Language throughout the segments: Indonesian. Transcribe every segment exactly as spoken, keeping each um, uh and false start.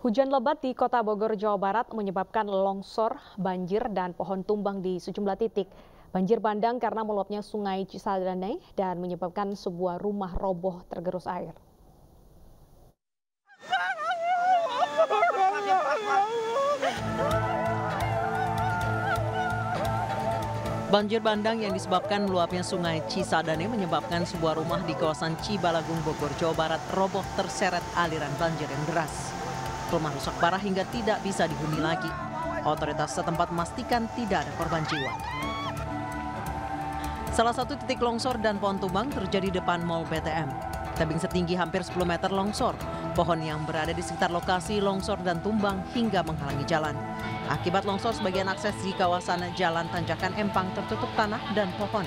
Hujan lebat di Kota Bogor, Jawa Barat menyebabkan longsor, banjir, dan pohon tumbang di sejumlah titik. Banjir bandang karena meluapnya Sungai Cisadane dan menyebabkan sebuah rumah roboh tergerus air. Banjir bandang yang disebabkan meluapnya Sungai Cisadane menyebabkan sebuah rumah di kawasan Cibalagung, Bogor, Jawa Barat roboh terseret aliran banjir yang deras. Rumah rusak parah hingga tidak bisa dihuni lagi. Otoritas setempat memastikan tidak ada korban jiwa. Salah satu titik longsor dan pohon tumbang terjadi depan Mall B T M. Tebing setinggi hampir sepuluh meter longsor. Pohon yang berada di sekitar lokasi longsor dan tumbang hingga menghalangi jalan. Akibat longsor, sebagian akses di kawasan Jalan Tanjakan Empang tertutup tanah dan pohon.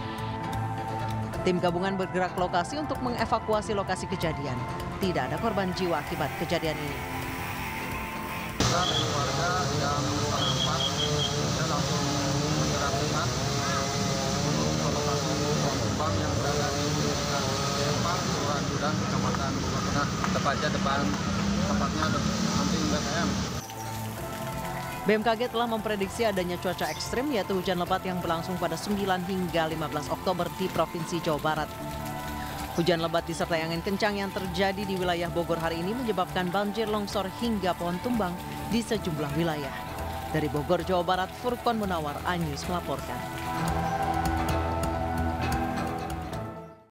Tim gabungan bergerak ke lokasi untuk mengevakuasi lokasi kejadian. Tidak ada korban jiwa akibat kejadian ini. Kita dari warga jam setengah empat, kita langsung bergerak cepat untuk ke lokasi pohon tumbang yang berada di sekitar Empang, Kelurahan Gudang, Kecamatan Bogor Tengah, tepatnya depan tempatnya samping B T M. B M K G telah memprediksi adanya cuaca ekstrim, yaitu hujan lebat yang berlangsung pada sembilan hingga lima belas Oktober di Provinsi Jawa Barat. Hujan lebat disertai angin kencang yang terjadi di wilayah Bogor hari ini menyebabkan banjir, longsor hingga pohon tumbang di sejumlah wilayah. Dari Bogor, Jawa Barat, Furqon Munawar, iNews melaporkan.